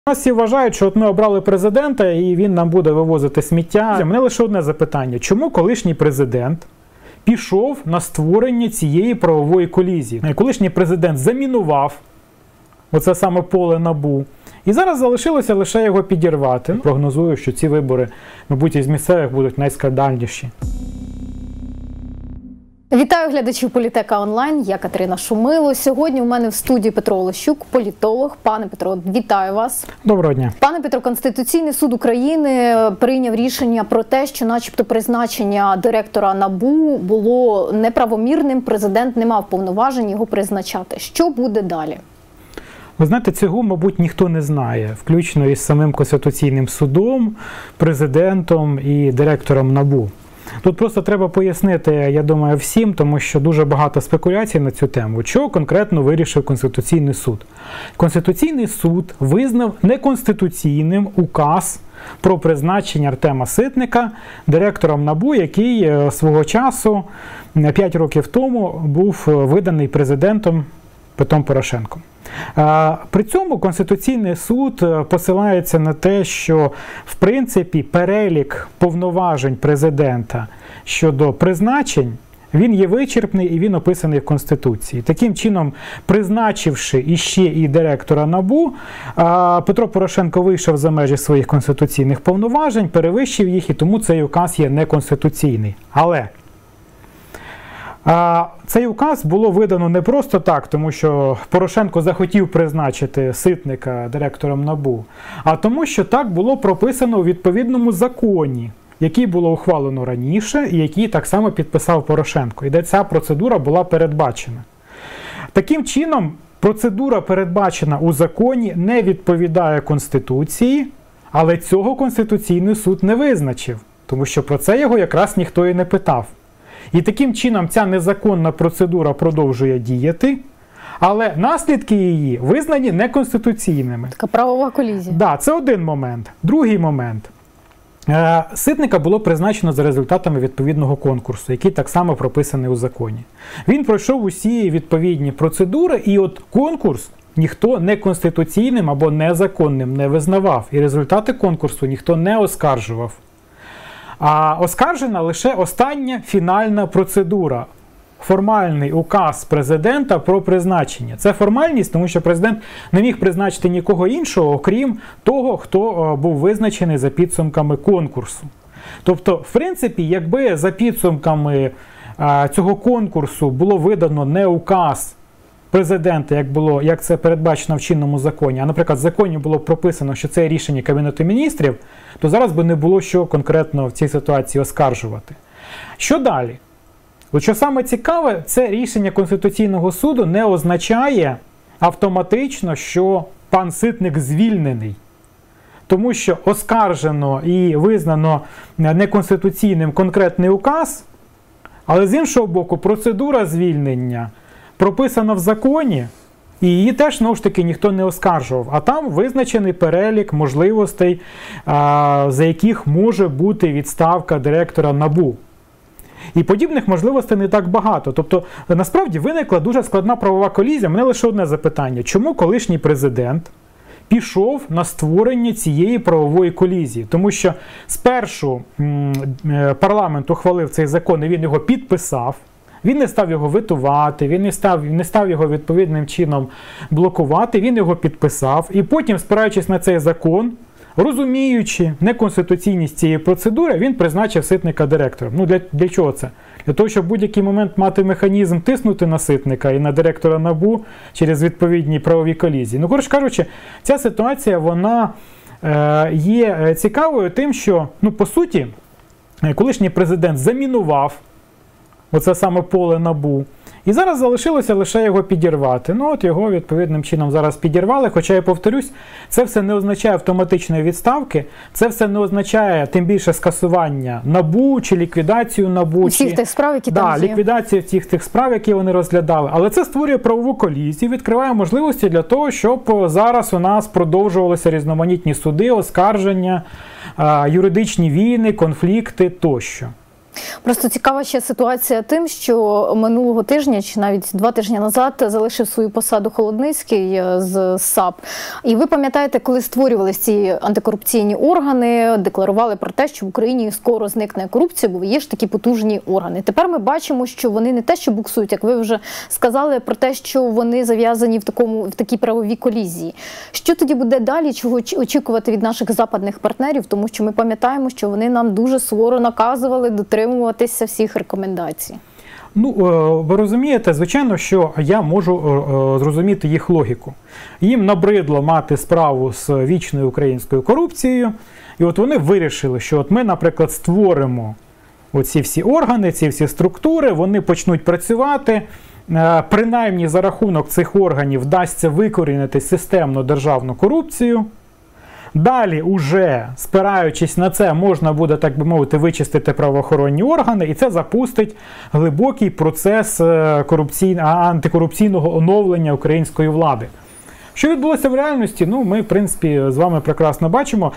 Нас всі вважають, що от ми обрали президента і він нам буде вивозити сміття. У мене лише одне запитання. Чому колишній президент пішов на створення цієї правової колізії? Колишній президент замінував оце саме поле НАБУ. І зараз залишилося лише його підірвати. Прогнозую, що ці вибори, мабуть, із місцевих будуть найскандальніші. Вітаю глядачів Політека онлайн, я Катерина Шумило. Сьогодні у мене в студії Петро Олещук, політолог. Пане Петро, вітаю вас. Доброго дня. Пане Петро, Конституційний суд України прийняв рішення про те, що начебто призначення директора НАБУ було неправомірним, президент не мав повноважень його призначати. Що буде далі? Ви знаєте, цього, мабуть, ніхто не знає, включно із самим Конституційним судом, президентом і директором НАБУ. Тут просто треба пояснити, я думаю, всім, тому що дуже багато спекуляцій на цю тему. Що конкретно вирішив Конституційний суд? Конституційний суд визнав неконституційним указ про призначення Артема Ситника директором НАБУ, який свого часу, 5 років тому, був виданий президентом Петром Порошенком. При цьому Конституційний суд посилається на те, що, в принципі, перелік повноважень президента щодо призначень, він є вичерпний і він описаний в Конституції. Таким чином, призначивши іще і директора НАБУ, Петро Порошенко вийшов за межі своїх конституційних повноважень, перевищив їх, і тому цей указ є неконституційний. Але цей указ було видано не просто так, тому що Порошенко захотів призначити Ситника директором НАБУ, а тому, що так було прописано у відповідному законі, який було ухвалено раніше і який так само підписав Порошенко, і де ця процедура була передбачена. Таким чином, процедура, передбачена у законі, не відповідає Конституції, але цього Конституційний суд не визначив, тому що про це його якраз ніхто і не питав. І таким чином ця незаконна процедура продовжує діяти, але наслідки її визнані неконституційними. Така правова колізія. Так, це один момент. Другий момент. Ситника було призначено за результатами відповідного конкурсу, який так само прописаний у законі. Він пройшов усі відповідні процедури, і от конкурс ніхто неконституційним або незаконним не визнавав. І результати конкурсу ніхто не оскаржував. А оскаржена лише остання фінальна процедура. Формальний указ президента про призначення. Це формальність, тому що президент не міг призначити нікого іншого, окрім того, хто був визначений за підсумками конкурсу. Тобто, в принципі, якби за підсумками цього конкурсу було видано не указ президента, як це передбачено в чинному законі, а, наприклад, в законі було прописано, що це рішення Кабінету Міністрів, то зараз би не було що конкретно в цій ситуації оскаржувати. Що далі? От що саме цікаве, це рішення Конституційного суду не означає автоматично, що пан Ситник звільнений. Тому що оскаржено і визнано неконституційним конкретний указ, але з іншого боку, процедура звільнення прописана в законі, і її теж, знову ж таки, ніхто не оскаржував. А там визначений перелік можливостей, за яких може бути відставка директора НАБУ. І подібних можливостей не так багато. Тобто, насправді, виникла дуже складна правова колізія. У мене лише одне запитання. Чому колишній президент пішов на створення цієї правової колізії? Тому що спершу парламент ухвалив цей закон і він його підписав. Він не став його ветувати, він не став його відповідним чином блокувати, він його підписав. І потім, спираючись на цей закон, розуміючи неконституційність цієї процедури, він призначив Ситника директором. Ну, для чого це? Для того, щоб в будь-який момент мати механізм тиснути на Ситника і на директора НАБУ через відповідні правові колізії. Ну, коротше кажучи, ця ситуація, вона є цікавою тим, що, ну, по суті, колишній президент замінував оце саме поле НАБУ. І зараз залишилося лише його підірвати. Ну от його відповідним чином зараз підірвали, хоча, я повторюсь, це все не означає автоматичної відставки, це все не означає тим більше скасування НАБУ чи ліквідацію НАБУ. Всіх тих справ, які там є. Ліквідацію всіх тих справ, які вони розглядали. Але це створює правову колізію, відкриває можливості для того, щоб зараз у нас продовжувалися різноманітні суди, оскарження, юридичні війни, конфлікти тощо. Просто цікава ще ситуація тим, що минулого тижня, чи навіть 2 тижні назад, залишив свою посаду Холодницький з САП. І ви пам'ятаєте, коли створювалися ці антикорупційні органи, декларували про те, що в Україні скоро зникне корупція, бо є ж такі потужні органи. Тепер ми бачимо, що вони не те, що буксують, як ви вже сказали, про те, що вони зав'язані в такій правовій колізії. Що тоді буде далі, чого очікувати від наших западних партнерів? Тому що ми пам'ятаємо, що вони нам дуже суворо наказували дотримуватися всіх рекомендацій. Ну, ви розумієте, звичайно, що я можу зрозуміти їх логіку. Їм набридло мати справу з вічною українською корупцією, і от вони вирішили, що от ми, наприклад, створимо оці всі органи, ці всі структури, вони почнуть працювати, принаймні за рахунок цих органів вдасться викорінити системну державну корупцію. Далі, уже спираючись на це, можна буде, так би мовити, вичистити правоохоронні органи, і це запустить глибокий процес антикорупційного оновлення української влади. Що відбулося в реальності? Ну, ми, в принципі, з вами прекрасно бачимо.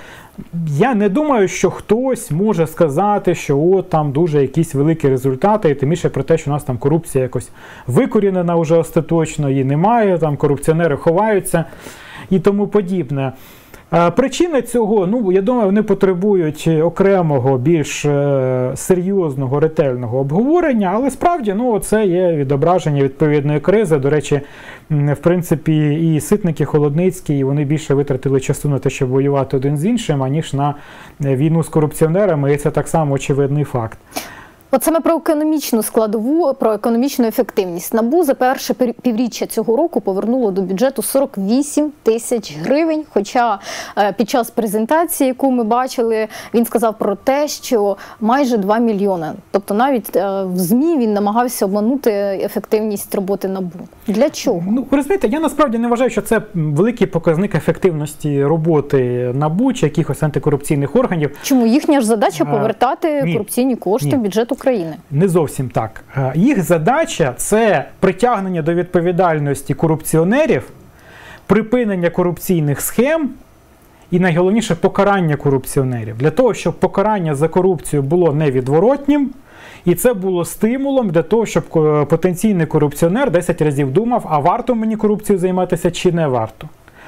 Я не думаю, що хтось може сказати, що от там дуже якісь великі результати, і тим більше про те, що у нас там корупція якось викорінена вже остаточно, її немає, там корупціонери ховаються і тому подібне. Причини цього, ну, я думаю, вони потребують окремого, більш серйозного, ретельного обговорення, але справді, ну, це є відображення відповідної кризи. До речі, в принципі, і Ситник, і Холодницький, вони більше витратили часу на те, щоб воювати один з іншим, аніж на війну з корупціонерами, і це так само очевидний факт. От саме про економічну складову, про економічну ефективність. НАБУ за перше півріччя цього року повернуло до бюджету 48 тисяч гривень, хоча під час презентації, яку ми бачили, він сказав про те, що майже 2 мільйони. Тобто навіть в ЗМІ він намагався обманути ефективність роботи НАБУ. Для чого? Ну, розумієте, я насправді не вважаю, що це великий показник ефективності роботи НАБУ чи якихось антикорупційних органів. Чому? Їхня ж задача повертати корупційні кошти в бюджет України. Не зовсім так. Їх задача – це притягнення до відповідальності корупціонерів, припинення корупційних схем і, найголовніше, покарання корупціонерів. Для того, щоб покарання за корупцію було невідворотнім, і це було стимулом для того, щоб потенційний корупціонер 10 разів думав, а варто мені корупцією займатися чи не варто.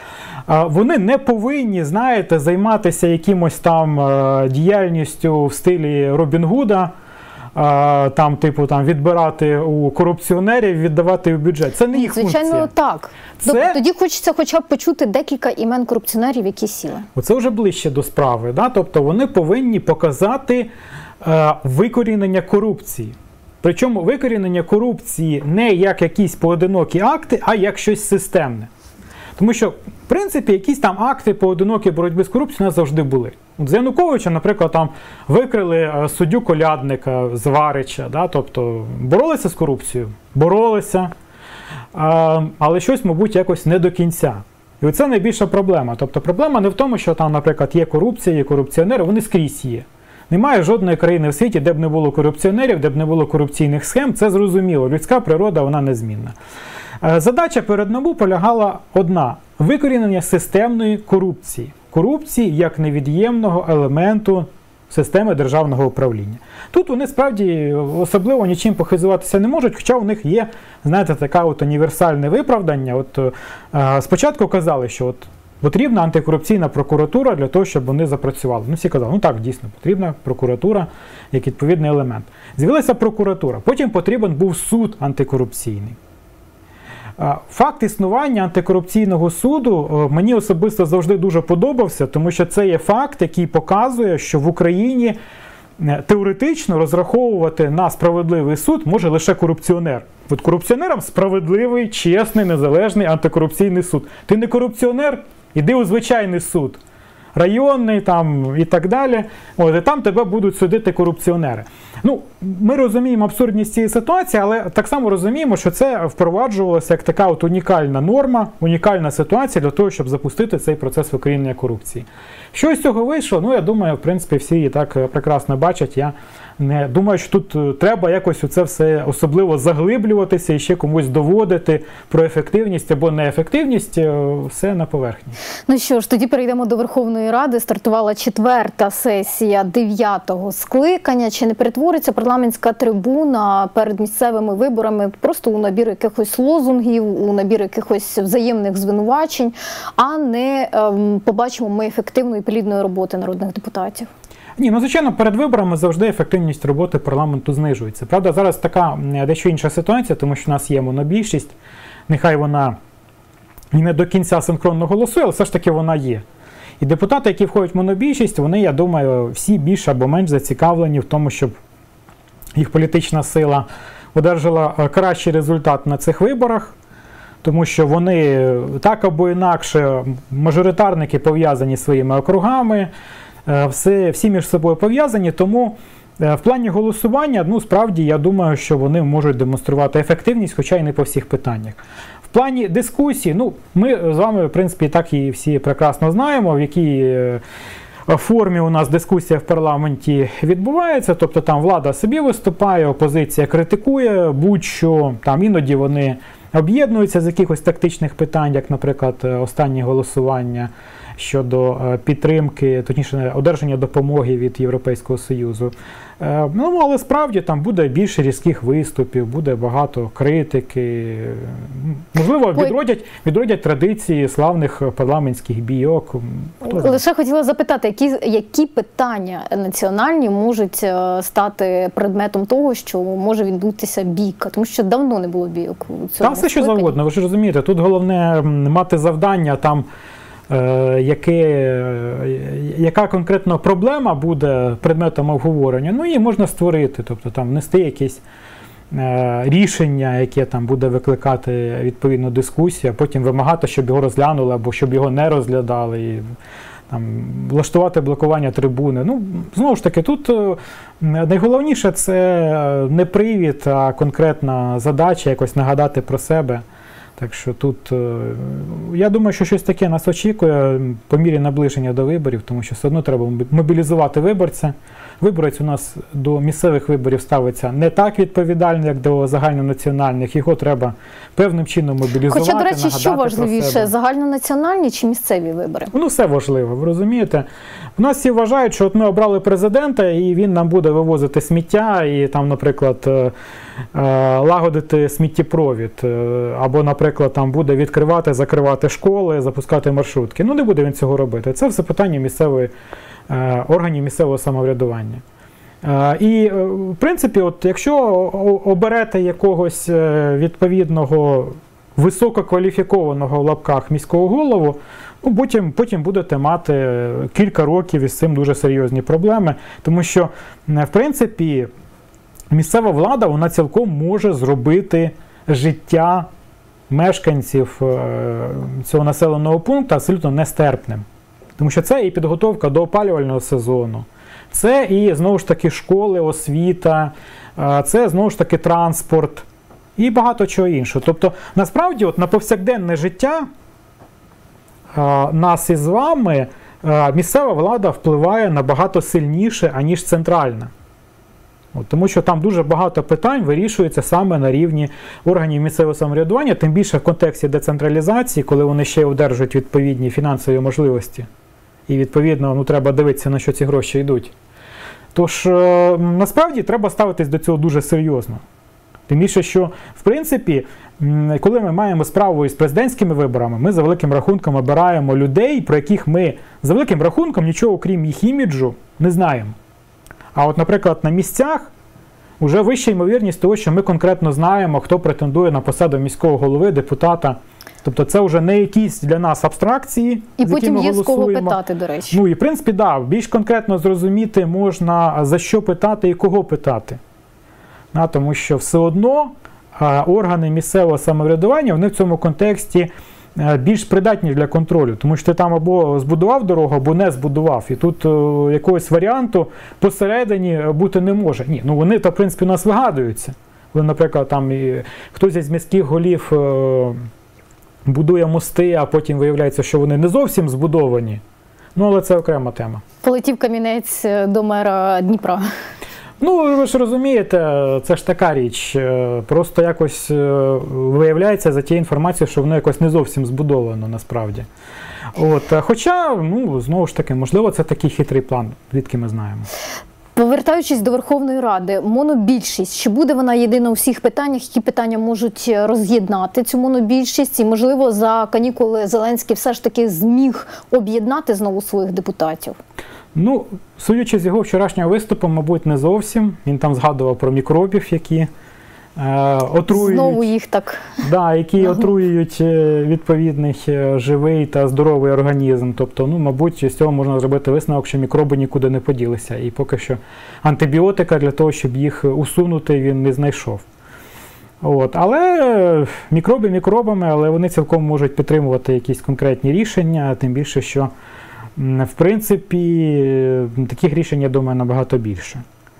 Вони не повинні, знаєте, займатися якимось там діяльністю в стилі Робін Гуда, там, типу, там, відбирати у корупціонерів, віддавати в бюджет. Це не їх функція. Звичайно, так. Тоді хочеться хоча б почути декілька імен корупціонерів, які сіли. Оце вже ближче до справи. Да? Тобто вони повинні показати викорінення корупції. Причому викорінення корупції не як якісь поодинокі акти, а як щось системне. Тому що, в принципі, якісь там акти поодинокі боротьби з корупцією у нас завжди були. От з Януковича, наприклад, там викрили суддю Колядника з Варича, да? Тобто боролися з корупцією? Боролися, але щось, мабуть, якось не до кінця. І оце найбільша проблема. Тобто проблема не в тому, що там, наприклад, є корупція, є корупціонери, вони скрізь є. Немає жодної країни в світі, де б не було корупціонерів, де б не було корупційних схем, це зрозуміло. Людська природа, вона незмінна. Задача перед НАБУ полягала одна – викорінення системної корупції. Корупції як невід'ємного елементу системи державного управління. Тут вони справді особливо нічим похизуватися не можуть, хоча у них є, знаєте, таке от універсальне виправдання. От, спочатку казали, що от потрібна антикорупційна прокуратура для того, щоб вони запрацювали. Ну, всі казали, ну так, дійсно, потрібна прокуратура як відповідний елемент. З'явилася прокуратура, потім потрібен був суд антикорупційний. Факт існування антикорупційного суду мені особисто завжди дуже подобався, тому що це є факт, який показує, що в Україні теоретично розраховувати на справедливий суд може лише корупціонер. От корупціонерам справедливий, чесний, незалежний антикорупційний суд. Ти не корупціонер? Іди у звичайний суд. Районний там і так далі. От, і там тебе будуть судити корупціонери. Ну, ми розуміємо абсурдність цієї ситуації, але так само розуміємо, що це впроваджувалося як така от унікальна норма, унікальна ситуація для того, щоб запустити цей процес викорінення корупції. Що з цього вийшло? Ну, я думаю, в принципі, всі її так прекрасно бачать. Я Не думаю, що тут треба якось у це все особливо заглиблюватися і ще комусь доводити про ефективність або неефективність, все на поверхні. Ну що ж, тоді перейдемо до Верховної Ради. Стартувала 4-та сесія 9-го скликання. Чи не перетвориться парламентська трибуна перед місцевими виборами просто у набір якихось лозунгів, у набір якихось взаємних звинувачень, а не побачимо ми ефективної і плідної роботи народних депутатів? Ні, ну звичайно, перед виборами завжди ефективність роботи парламенту знижується. Правда, зараз така дещо інша ситуація, тому що в нас є монобільшість, нехай вона і не до кінця синхронно голосує, але все ж таки вона є. І депутати, які входять в монобільшість, вони, я думаю, всі більш або менш зацікавлені в тому, щоб їх політична сила одержала кращий результат на цих виборах, тому що вони так або інакше, мажоритарники пов'язані своїми округами, всі між собою пов'язані, тому в плані голосування, ну, справді, я думаю, що вони можуть демонструвати ефективність, хоча й не по всіх питаннях. В плані дискусії, ну, ми з вами, в принципі, так і всі прекрасно знаємо, в якій формі у нас дискусія в парламенті відбувається, тобто там влада собі виступає, опозиція критикує, будь-що, там іноді вони об'єднуються з якихось тактичних питань, як, наприклад, останнє голосування щодо підтримки, точніше, одержання допомоги від Європейського Союзу. Ну, але справді там буде більше різких виступів, буде багато критики. Можливо, відродять традиції славних парламентських бійок. Лише хотіла запитати, які питання національні можуть стати предметом того, що може відбутися бійка? Тому що давно не було бійок у цьому. Та все що завгодно, ви ж розумієте. Тут головне мати завдання там, яка конкретно проблема буде предметом обговорення, ну її можна створити, тобто там внести якісь рішення, яке там буде викликати відповідну дискусію, а потім вимагати, щоб його розглянули або щоб його не розглядали, і там влаштувати блокування трибуни. Ну, знову ж таки, тут найголовніше це не привід, а конкретна задача якось нагадати про себе. Так що тут, я думаю, що щось таке нас очікує по мірі наближення до виборів, тому що все одно треба мобілізувати виборця. Виборець у нас до місцевих виборів ставиться не так відповідально, як до загальнонаціональних. Його треба певним чином мобілізувати, Хоча, до речі, що важливіше, – загальнонаціональні чи місцеві вибори? Ну, все важливо, ви розумієте. У нас всі вважають, що от ми обрали президента, і він нам буде вивозити сміття, і там, наприклад, лагодити сміттєпровід, або, наприклад, там буде відкривати, закривати школи, запускати маршрутки. Ну, не буде він цього робити. Це все питання органів місцевого самоврядування. І, в принципі, от якщо оберете якогось відповідного висококваліфікованого в лапках міського голову, ну, потім будете мати кілька років із цим дуже серйозні проблеми, тому що, в принципі, місцева влада, вона цілком може зробити життя мешканців цього населеного пункту абсолютно нестерпним. Тому що це і підготовка до опалювального сезону, це і, знову ж таки, школи, освіта, це, знову ж таки, транспорт і багато чого іншого. Тобто, насправді, от на повсякденне життя нас із вами місцева влада впливає набагато сильніше, аніж центральна. Тому що там дуже багато питань вирішується саме на рівні органів місцевого самоврядування, тим більше в контексті децентралізації, коли вони ще одержують відповідні фінансові можливості. І, відповідно, ну, треба дивитися, на що ці гроші йдуть. Тож, насправді, треба ставитись до цього дуже серйозно. Тим більше, що, в принципі, коли ми маємо справу із президентськими виборами, ми за великим рахунком обираємо людей, про яких ми за великим рахунком нічого, окрім їх іміджу, не знаємо. А от, наприклад, на місцях вже вища ймовірність того, що ми конкретно знаємо, хто претендує на посаду міського голови, депутата. Тобто це вже не якісь для нас абстракції, і з якими потім є з кого голосуємо. питати, до речі. Ну і, в принципі, да, більш конкретно зрозуміти можна, за що питати і кого питати. Тому що все одно органи місцевого самоврядування, вони в цьому контексті більш придатні для контролю, тому що ти там або збудував дорогу, або не збудував. І тут якогось варіанту посередині бути не може. Ні, ну вони, в принципі, у нас вигадуються. Коли, наприклад, там хтось із міських голів будує мости, а потім виявляється, що вони не зовсім збудовані. Ну, але це окрема тема. Полетів камінець до мера Дніпра. Ну, ви ж розумієте, це ж така річ. Просто якось виявляється за тією інформацією, що воно якось не зовсім збудовано насправді. Хоча, ну, знову ж таки, можливо, це такий хитрий план, звідки ми знаємо. Повертаючись до Верховної Ради, монобільшість, чи буде вона єдина у всіх питаннях, які питання можуть роз'єднати цю монобільшість? І, можливо, за канікули Зеленський все ж таки зміг об'єднати знову своїх депутатів? Ну, судячи з його вчорашнього виступу, мабуть, не зовсім. Він там згадував про мікробів, які отруюють. Знову їх так. Да, які отруюють відповідний живий та здоровий організм. Тобто, ну, мабуть, з цього можна зробити висновок, що мікроби нікуди не поділися. І поки що антибіотика для того, щоб їх усунути, він не знайшов. Але мікроби мікробами, але вони цілком можуть підтримувати якісь конкретні рішення, тим більше, що в принципі таких рішень, я думаю, набагато більше.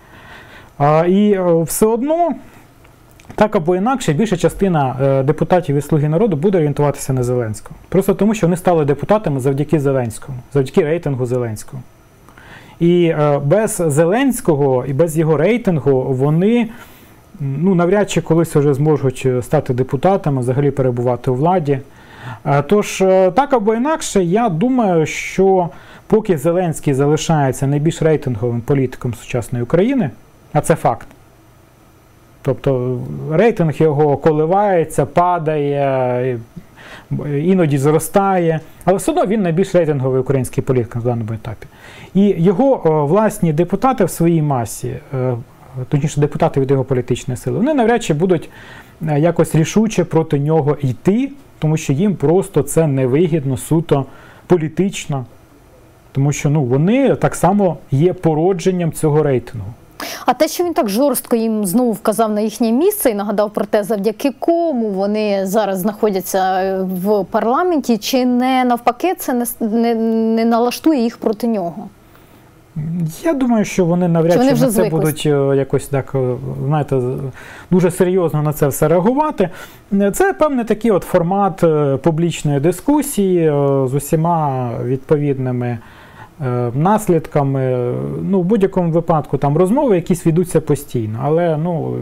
І все одно, так або інакше, більша частина депутатів від «Слуги народу» буде орієнтуватися на Зеленського. Просто тому, що вони стали депутатами завдяки Зеленському, завдяки рейтингу Зеленського. І без Зеленського, і без його рейтингу вони, ну, навряд чи колись вже зможуть стати депутатами, взагалі перебувати у владі. Тож, так або інакше, я думаю, що поки Зеленський залишається найбільш рейтинговим політиком сучасної України, а це факт, тобто рейтинг його коливається, падає, іноді зростає, але все одно він найбільш рейтинговий український політик на даному етапі. І його власні депутати в своїй масі, точніше депутати від його політичної сили, вони навряд чи будуть якось рішуче проти нього йти, тому що їм просто це невигідно, суто політично, тому що, ну, вони так само є породженням цього рейтингу. А те, що він так жорстко їм знову вказав на їхнє місце і нагадав про те, завдяки кому вони зараз знаходяться в парламенті, чи не навпаки це не налаштує їх проти нього? Я думаю, що вони навряд чи на це будуть якось так, знаєте, дуже серйозно на це все реагувати. Це певний такий от формат публічної дискусії з усіма відповідними наслідками. Ну, в будь-якому випадку там розмови якісь ведуться постійно, але, ну,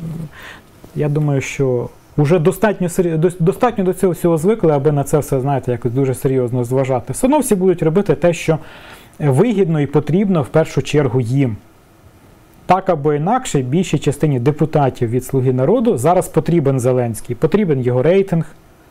я думаю, що вже достатньо до цього всього звикли, аби на це все, знаєте, якось дуже серйозно зважати. Все одно всі будуть робити те, що вигідно і потрібно в першу чергу їм. Так або інакше, більшій частині депутатів від «Слуги народу» зараз потрібен Зеленський, потрібен його рейтинг,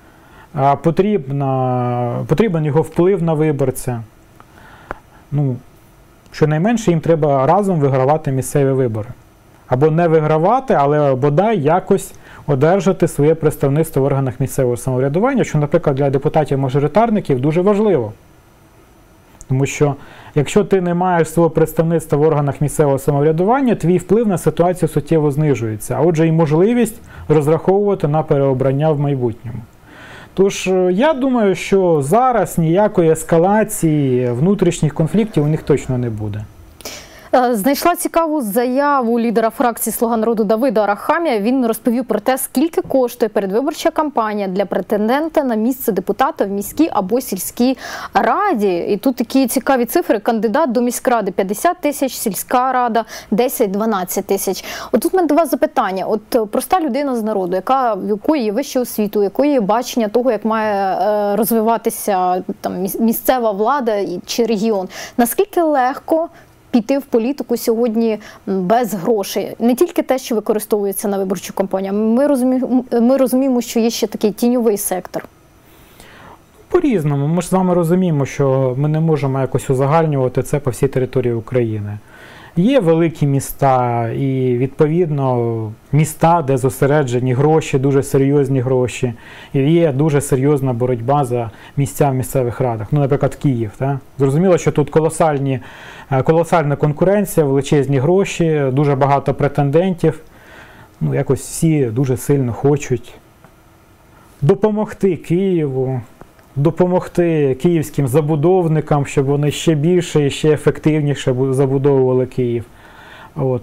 потрібен його вплив на виборця. Ну, щонайменше їм треба разом вигравати місцеві вибори. Або не вигравати, але бодай якось одержати своє представництво в органах місцевого самоврядування, що, наприклад, для депутатів-мажоритарників дуже важливо. Тому що, якщо ти не маєш свого представництва в органах місцевого самоврядування, твій вплив на ситуацію суттєво знижується, а отже і можливість розраховувати на переобрання в майбутньому. Тож, я думаю, що зараз ніякої ескалації внутрішніх конфліктів у них точно не буде. Знайшла цікаву заяву лідера фракції «Слуга народу» Давида Арахамія. Він розповів про те, скільки коштує передвиборча кампанія для претендента на місце депутата в міській або сільській раді. І тут такі цікаві цифри. Кандидат до міськради – 50 тисяч, сільська рада – 10-12 тисяч. Отут в мене до вас запитання. От проста людина з народу, в якої є вища освіта, у якої є бачення того, як має розвиватися там місцева влада чи регіон. Наскільки легко піти в політику сьогодні без грошей? Не тільки те, що використовується на виборчу кампанію. Ми розуміємо, що є ще такий тіньовий сектор. По-різному. Ми ж з вами розуміємо, що ми не можемо якось узагальнювати це по всій території України. Є великі міста і, відповідно, міста, де зосереджені гроші, дуже серйозні гроші. І є дуже серйозна боротьба за місця в місцевих радах. Ну, наприклад, Київ. Так? Зрозуміло, що тут колосальна конкуренція, величезні гроші, дуже багато претендентів. Ну, якось всі дуже сильно хочуть допомогти Києву, допомогти київським забудовникам, щоб вони ще більше і ще ефективніше забудовували Київ. От.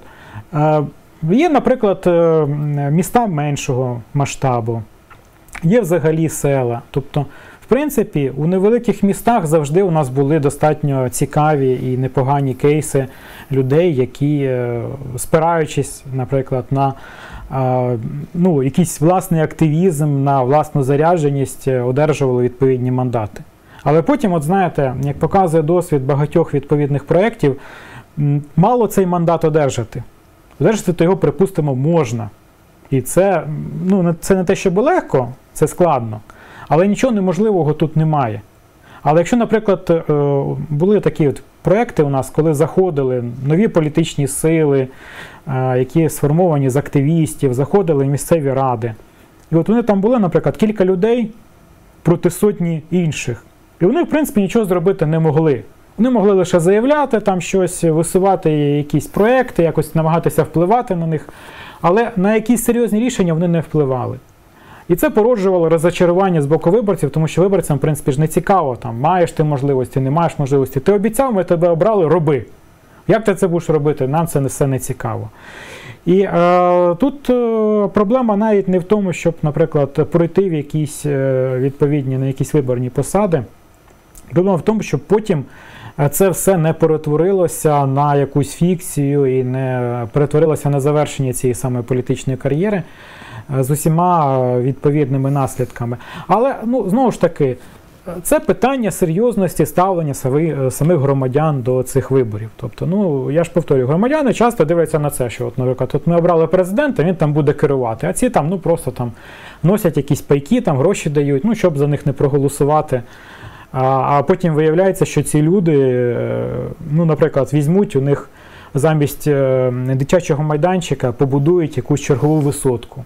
Є, наприклад, міста меншого масштабу, є взагалі села. Тобто, в В принципі, у невеликих містах завжди у нас були достатньо цікаві і непогані кейси людей, які, спираючись, наприклад, на якийсь власний активізм, на власну зарядженість, одержували відповідні мандати. Але потім, от знаєте, як показує досвід багатьох відповідних проєктів, мало цей мандат одержати. Одержати то його, припустимо, можна. І це не те, щоб легко, це складно. Але нічого неможливого тут немає. Але якщо, наприклад, були такі от проекти у нас, коли заходили нові політичні сили, які сформовані з активістів, заходили в місцеві ради. І от вони там були, наприклад, кілька людей проти сотні інших. І вони, в принципі, нічого зробити не могли. Вони могли лише заявляти там щось, висувати якісь проекти, якось намагатися впливати на них. Але на якісь серйозні рішення вони не впливали. І це породжувало розчарування з боку виборців, тому що виборцям, в принципі, ж не цікаво, там, маєш ти можливості, не маєш можливості. Ти обіцяв, ми тебе обрали, роби. Як ти це будеш робити? Нам це все не цікаво. І тут проблема навіть не в тому, щоб, наприклад, пройти в якісь відповідні, на якісь виборні посади. Проблема в тому, щоб потім це все не перетворилося на якусь фікцію і не перетворилося на завершення цієї самої політичної кар'єри з усіма відповідними наслідками. Але, знову ж таки, це питання серйозності ставлення самих громадян до цих виборів. Тобто, я ж повторюю, громадяни часто дивляться на це, що, наприклад, ми обрали президента, він там буде керувати, а ці там, просто там носять якісь пайки, там гроші дають, щоб за них не проголосувати. А потім виявляється, що ці люди, наприклад, візьмуть у них замість дитячого майданчика, побудують якусь чергову висотку.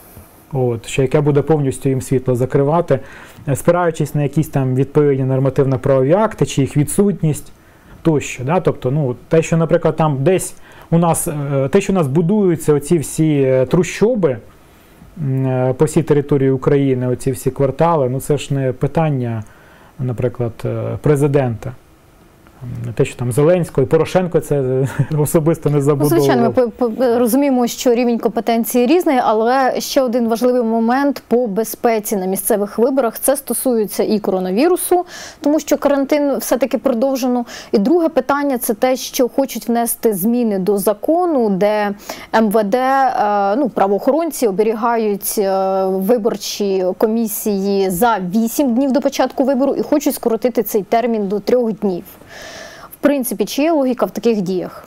Яка буде повністю їм світло закривати, спираючись на якісь там відповідні нормативно-правові акти, чи їх відсутність тощо. Да? Тобто, те, що, наприклад, там десь у нас будуються оці всі трущоби по всій території України, оці всі квартали, це ж не питання, наприклад, президента. Те, що там Зеленського і Порошенко це особисто не забудовував. Звичайно, ми розуміємо, що рівень компетенції різний, але ще один важливий момент по безпеці на місцевих виборах. Це стосується і коронавірусу, тому що карантин все-таки продовжено. І друге питання – це те, що хочуть внести зміни до закону, де МВД, правоохоронці оберігають виборчі комісії за 8 днів до початку вибору і хочуть скоротити цей термін до 3 днів. В принципі, чи є логіка в таких діях?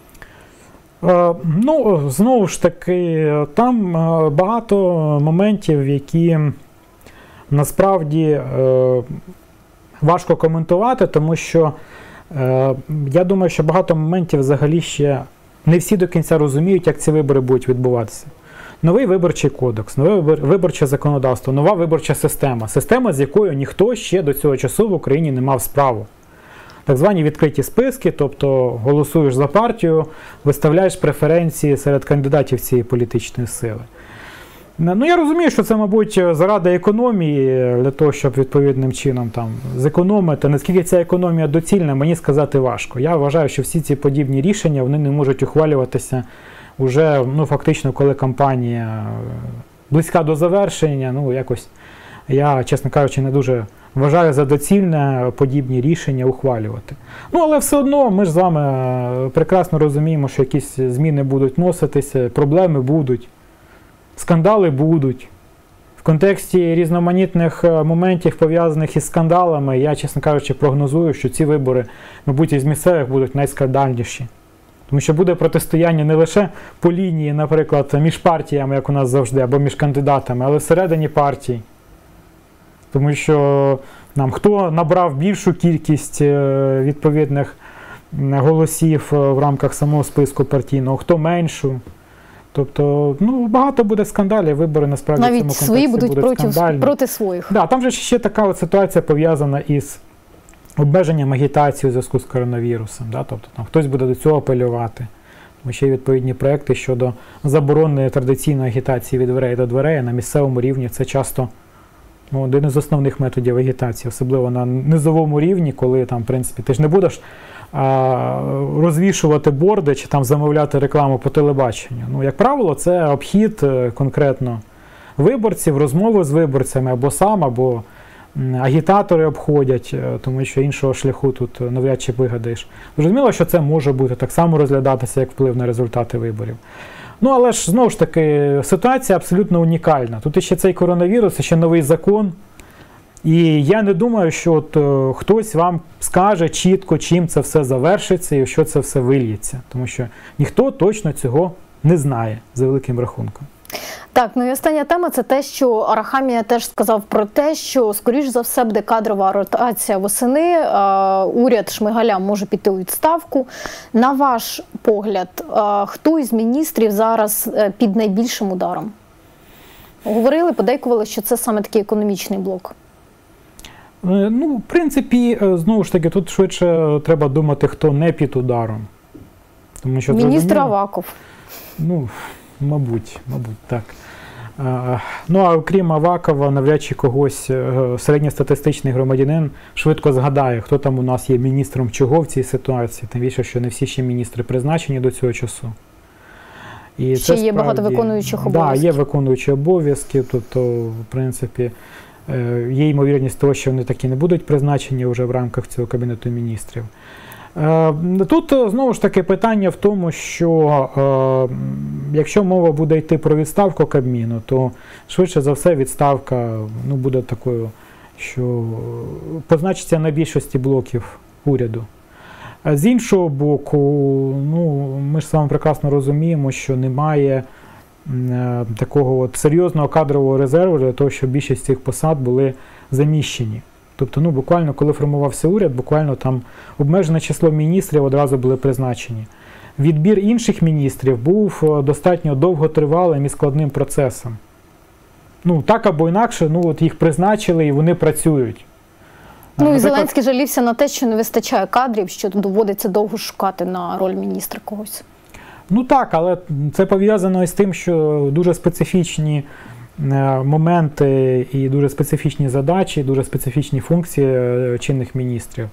Знову ж таки, там багато моментів, які насправді важко коментувати, тому що я думаю, що багато моментів взагалі ще не всі до кінця розуміють, як ці вибори будуть відбуватися. Новий виборчий кодекс, нове виборче законодавство, нова виборча система. Система, з якою ніхто ще до цього часу в Україні не мав справу. Так звані відкриті списки, тобто голосуєш за партію, виставляєш преференції серед кандидатів цієї політичної сили. Я розумію, що це, мабуть, заради економії, для того, щоб відповідним чином зекономити. Наскільки ця економія доцільна, мені сказати важко. Я вважаю, що всі ці подібні рішення, вони не можуть ухвалюватися уже, фактично, коли кампанія близька до завершення, якось, я, чесно кажучи, не дуже вважаю за доцільне подібні рішення ухвалювати. Але все одно ми ж з вами прекрасно розуміємо, що якісь зміни будуть носитися, проблеми будуть, скандали будуть. В контексті різноманітних моментів, пов'язаних із скандалами, я, чесно кажучи, прогнозую, що ці вибори, мабуть, із місцевих будуть найскандальніші. Тому що буде протистояння не лише по лінії, наприклад, між партіями, як у нас завжди, або між кандидатами, але всередині партій. Тому що хто набрав більшу кількість відповідних голосів в рамках самого списку партійного, хто меншу. Тобто, багато буде скандалів, вибори насправді в цьому контексті свої будуть проти своїх. Да, там же ще така от ситуація пов'язана із обмеженням агітації у зв'язку з коронавірусом. Да? Тобто хтось буде до цього апелювати. Тому що є відповідні проекти щодо заборони традиційної агітації від дверей до дверей. На місцевому рівні це часто один із основних методів агітації, особливо на низовому рівні, коли в принципі, ти ж не будеш розвішувати борди чи замовляти рекламу по телебаченню. Як правило, це обхід конкретно виборців, розмови з виборцями або сам, або агітатори обходять, тому що іншого шляху тут навряд чи вигадаєш. Зрозуміло, що це може бути так само розглядатися, як вплив на результати виборів. Ну, але ж, знову ж таки, ситуація абсолютно унікальна. Тут іще цей коронавірус, ще новий закон. І я не думаю, що от, хтось вам скаже чітко, чим це все завершиться і що це все вильється. Тому що ніхто точно цього не знає, за великим рахунком. Так, ну і остання тема – це те, що Арахамія теж сказав про те, що, скоріш за все, буде кадрова ротація восени, уряд Шмигаля може піти у відставку. На ваш погляд, хто із міністрів зараз під найбільшим ударом? Говорили, подейкували, що це саме такий економічний блок. Ну, в принципі, знову ж таки, тут швидше треба думати, хто не під ударом. Тому що, міністр Аваков. Ну, мабуть, так. Ну, а окрім Авакова, навряд чи когось середньостатистичний громадянин швидко згадає, хто там у нас є міністром чого в цій ситуації. Тим більше, що не всі ще міністри призначені до цього часу. І ще є багато виконуючих обов'язків. Так, є виконуючі обов'язки, тобто, в принципі, є ймовірність того, що вони таки не будуть призначені вже в рамках цього Кабінету міністрів. Тут, знову ж таки, питання в тому, що якщо мова буде йти про відставку Кабміну, то швидше за все відставка буде такою, що позначиться на більшості блоків уряду. З іншого боку, ми ж з вами прекрасно розуміємо, що немає такого от серйозного кадрового резерву для того, щоб більшість цих посад були заміщені. Тобто, буквально, коли формувався уряд, буквально там обмежене число міністрів одразу були призначені. Відбір інших міністрів був достатньо довготривалим і складним процесом. Так або інакше, їх призначили і вони працюють. І Зеленський жалівся на те, що не вистачає кадрів, що доводиться довго шукати на роль міністра когось. Так, але це пов'язано із тим, що дуже специфічні моменти і дуже специфічні задачі, дуже специфічні функції чинних міністрів.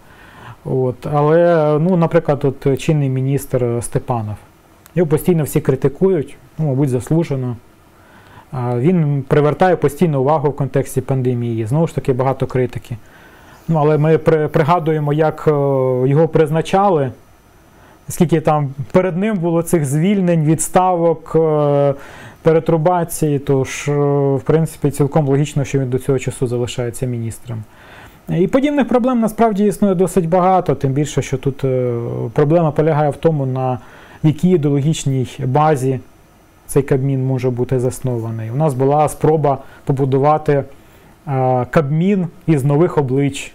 Але, наприклад, чинний міністр Степанов. Його постійно всі критикують, мабуть, заслужено. Він привертає постійну увагу в контексті пандемії. Знову ж таки, багато критики. Але ми пригадуємо, як його призначали, скільки там перед ним було цих звільнень, відставок, перетрубації, тож, в принципі, цілком логічно, що він до цього часу залишається міністром. І подібних проблем насправді існує досить багато, тим більше, що тут проблема полягає в тому, на якій ідеологічній базі цей Кабмін може бути заснований. У нас була спроба побудувати Кабмін із нових облич.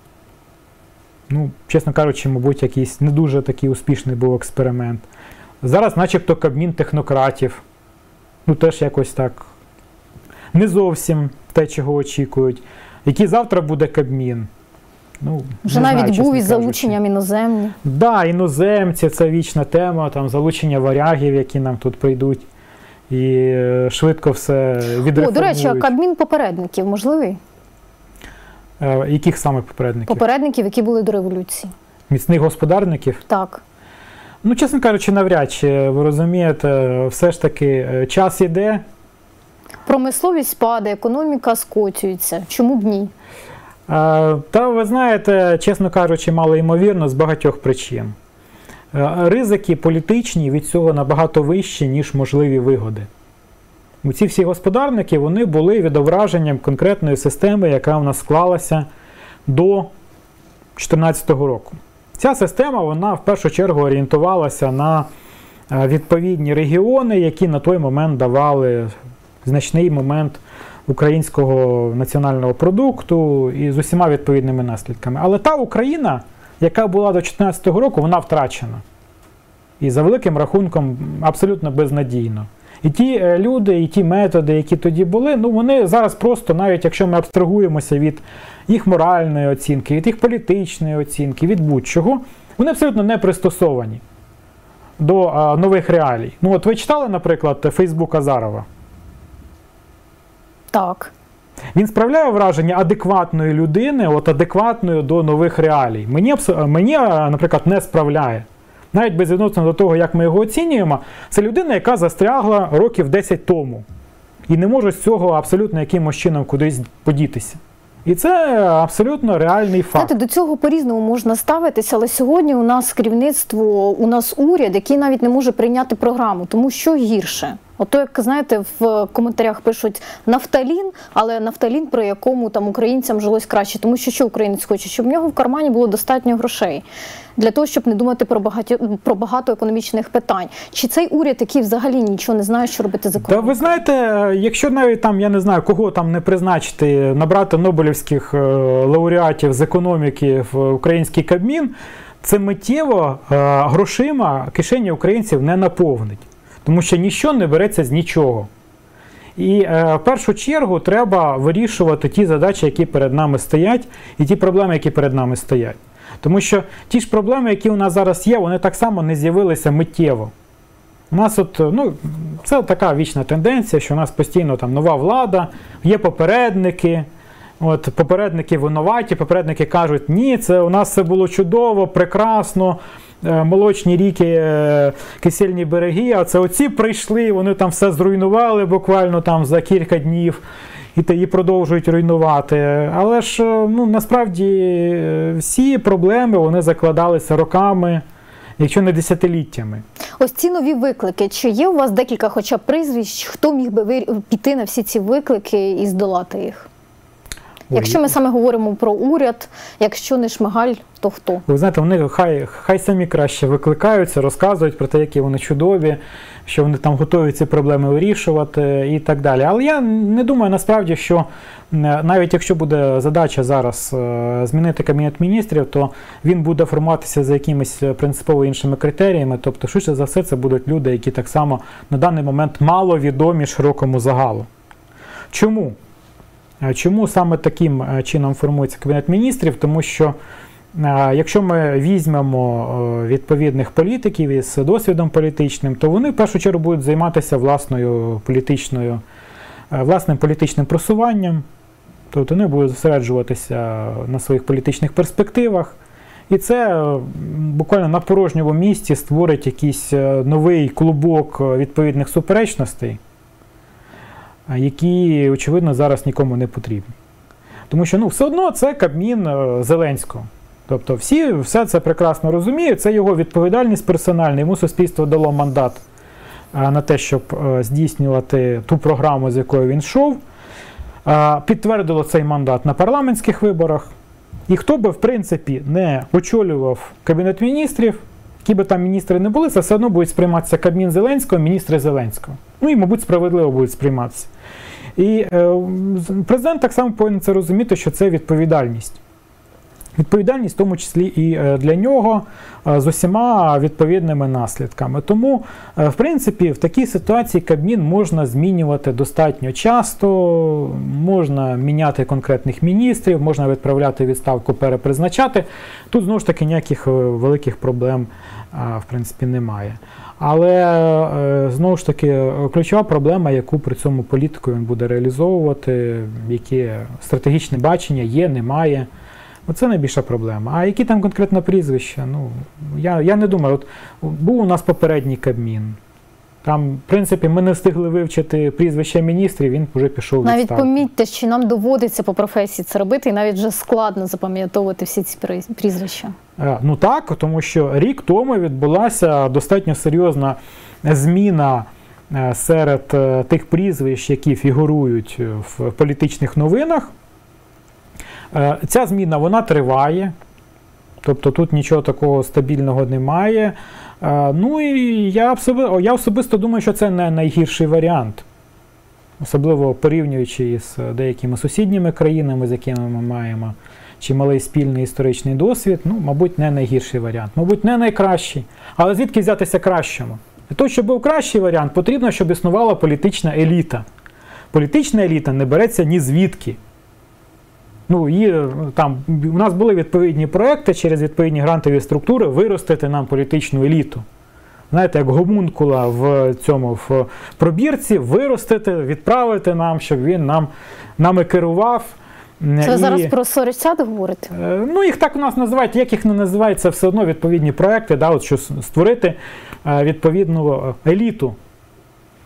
Чесно кажучи, мабуть, якийсь не дуже такий успішний був експеримент. Зараз начебто Кабмін технократів. Теж якось так не зовсім те, чого очікують. Який завтра буде Кабмін? Вже навіть був із залученням іноземні. Так, іноземці, це вічна тема, там залучення варягів, які нам тут прийдуть. І швидко все відреформують. До речі, а Кабмін попередників можливий? Яких саме попередників? Попередників, які були до революції. Міцних господарників? Так. Чесно кажучи, навряд чи. Ви розумієте, все ж таки час іде. Промисловість падає, економіка скочується. Чому б ні? Та ви знаєте, чесно кажучи, мало ймовірно з багатьох причин. Ризики політичні від цього набагато вищі, ніж можливі вигоди. Ці всі господарники, вони були відображенням конкретної системи, яка в нас склалася до 2014 року. Ця система, вона в першу чергу орієнтувалася на відповідні регіони, які на той момент давали значний момент українського національного продукту і з усіма відповідними наслідками. Але та Україна, яка була до 2014 року, вона втрачена. І за великим рахунком абсолютно безнадійно. І ті люди, і ті методи, які тоді були, вони зараз просто, навіть якщо ми абстрагуємося від їх моральної оцінки, від їх політичної оцінки, від будь-чого, вони абсолютно не пристосовані до нових реалій. Ви читали, наприклад, Фейсбук Азарова? Так. Він справляє враження адекватної людини, адекватної до нових реалій. Мені, наприклад, не справляє. Навіть безвідносно до того, як ми його оцінюємо, це людина, яка застрягла років 10 тому. І не може з цього абсолютно якимось чином кудись подітися. І це абсолютно реальний факт. Знаєте, до цього по-різному можна ставитися, але сьогодні у нас керівництво, у нас уряд, який навіть не може прийняти програму. Тому що гірше? Ото, як, знаєте, в коментарях пишуть нафталін, але нафталін, при якому там українцям жилось краще. Тому що українець хоче? Щоб в нього в кармані було достатньо грошей. Для того, щоб не думати про багато економічних питань. Чи цей уряд, який взагалі нічого не знає, що робити з економікою? Та ви знаєте, якщо навіть там, я не знаю, кого там не призначити, набрати нобелівських лауреатів з економіки в український Кабмін, це миттєво грошима кишені українців не наповнить. Тому що ніщо не береться з нічого. І в першу чергу треба вирішувати ті задачі, які перед нами стоять, і ті проблеми, які перед нами стоять. Тому що ті ж проблеми, які у нас зараз є, вони так само не з'явилися миттєво. У нас це така вічна тенденція, що у нас постійно там нова влада, є попередники, попередники винуваті, попередники кажуть, ні, це у нас все було чудово, прекрасно, молочні ріки, кисельні береги, а це оці прийшли, вони там все зруйнували буквально там за кілька днів і продовжують руйнувати. Але ж насправді всі проблеми вони закладалися роками, якщо не десятиліттями. Ось ці нові виклики. Чи є у вас декілька хоча б прізвищ, хто міг би піти на всі ці виклики і здолати їх? Якщо ми саме говоримо про уряд, якщо не Шмигаль, то хто? Ви знаєте, вони хай самі краще викликаються, розказують про те, які вони чудові, що вони там готові ці проблеми вирішувати і так далі. Але я не думаю насправді, що навіть якщо буде задача зараз змінити Кабінет міністрів, то він буде формуватися за якимись принципово іншими критеріями. Тобто, швидше за все, це будуть люди, які так само на даний момент мало відомі широкому загалу. Чому? Чому саме таким чином формується Кабінет міністрів? Тому що якщо ми візьмемо відповідних політиків із досвідом політичним, то вони в першу чергу будуть займатися власним політичним просуванням, тобто вони будуть зосереджуватися на своїх політичних перспективах. І це буквально на порожньому місці створить якийсь новий клубок відповідних суперечностей, які, очевидно, зараз нікому не потрібні. Тому що все одно це Кабмін Зеленського. Тобто все це прекрасно розуміють, це його відповідальність персональна, йому суспільство дало мандат на те, щоб здійснювати ту програму, з якою він йшов, підтвердило цей мандат на парламентських виборах. І хто би, в принципі, не очолював Кабінет міністрів, які би там міністри не були, це все одно буде сприйматися Кабмін Зеленського, міністри Зеленського. І, мабуть, справедливо будуть сприйматися. І президент так само повинен це розуміти, що це відповідальність. Відповідальність в тому числі і для нього з усіма відповідними наслідками. Тому, в принципі, в такій ситуації Кабмін можна змінювати достатньо часто, можна міняти конкретних міністрів, можна відправляти відставку, перепризначати. Тут, знову ж таки, ніяких великих проблем, в принципі, немає. Але, знову ж таки, ключова проблема, яку при цьому політику він буде реалізовувати, яке стратегічне бачення є, немає. Оце найбільша проблема. А які там конкретно прізвища? Я не думаю. Був у нас попередній Кабмін. Там, в принципі, ми не встигли вивчити прізвища міністрів, він вже пішов у відставку. Навіть помітьте, що нам доводиться по професії це робити, і навіть вже складно запам'ятовувати всі ці прізвища. Так, тому що рік тому відбулася достатньо серйозна зміна серед тих прізвищ, які фігурують в політичних новинах. Ця зміна, вона триває, тобто тут нічого такого стабільного немає. І я особисто думаю, що це не найгірший варіант. Особливо порівнюючи з деякими сусідніми країнами, з якими ми маємо чималий спільний історичний досвід, мабуть, не найгірший варіант, мабуть, не найкращий. Але звідки взятися кращому? Для того, щоб був кращий варіант, потрібно, щоб існувала політична еліта. Політична еліта не береться ні звідки. У нас були відповідні проекти через відповідні грантові структури виростити нам політичну еліту. Знаєте, як гомункула в пробірці, виростити, відправити нам, щоб він нами керував. Це ви зараз про соросят говорите? Їх так у нас називають, як їх не називають, це все одно відповідні проекти, що створити відповідну еліту.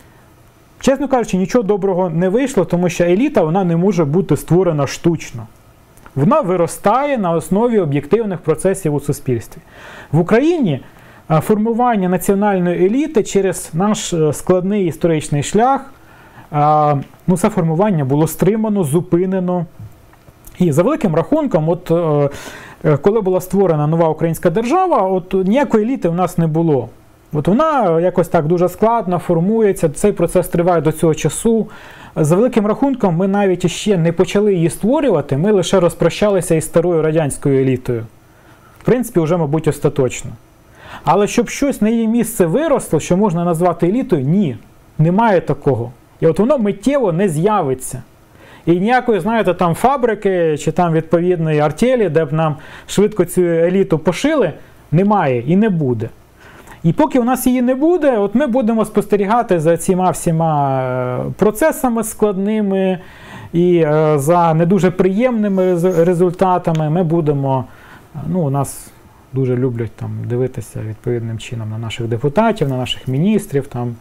Чесно кажучи, нічого доброго не вийшло, тому що еліта, вона не може бути створена штучно. Вона виростає на основі об'єктивних процесів у суспільстві. В Україні формування національної еліти через наш складний історичний шлях, це формування було стримано, зупинено. І за великим рахунком, коли була створена нова українська держава, ніякої еліти в нас не було. Вона якось так дуже складно формується, цей процес триває до цього часу. За великим рахунком, ми навіть ще не почали її створювати, ми лише розпрощалися із старою радянською елітою. В принципі, вже, мабуть, остаточно. Але щоб щось на її місце виросло, що можна назвати елітою, ні, немає такого. І воно миттєво не з'явиться. І ніякої, знаєте, там фабрики чи там відповідної артелі, де б нам швидко цю еліту пошили, немає і не буде. І поки у нас її не буде, ми будемо спостерігати за цими всіма процесами складними і за не дуже приємними результатами. Ми будемо, у нас дуже люблять там дивитися відповідним чином на наших депутатів, на наших міністрів, там,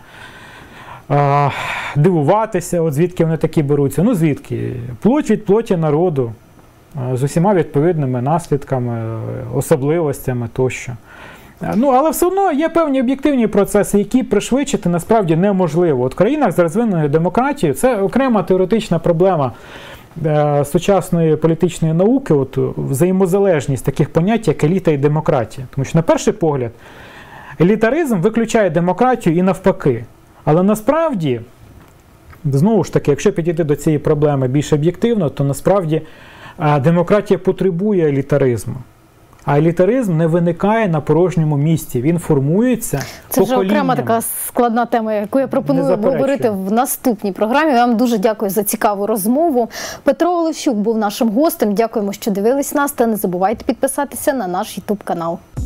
дивуватися, звідки вони такі беруться. Звідки? Плоть від плоті народу, з усіма відповідними наслідками, особливостями тощо. Але все одно є певні об'єктивні процеси, які пришвидшити насправді неможливо. В країнах з розвиненою демократією це окрема теоретична проблема сучасної політичної науки, взаємозалежність таких понять, як еліта і демократія. Тому що, на перший погляд, елітаризм виключає демократію і навпаки. Але насправді, знову ж таки, якщо підійти до цієї проблеми більш об'єктивно, то насправді демократія потребує елітаризму. А елітаризм не виникає на порожньому місці, він формується Це вже окрема така складна тема, яку я пропоную обговорити в наступній програмі. Я вам дуже дякую за цікаву розмову. Петро Олещук був нашим гостем. Дякуємо, що дивились нас, та не забувайте підписатися на наш YouTube канал.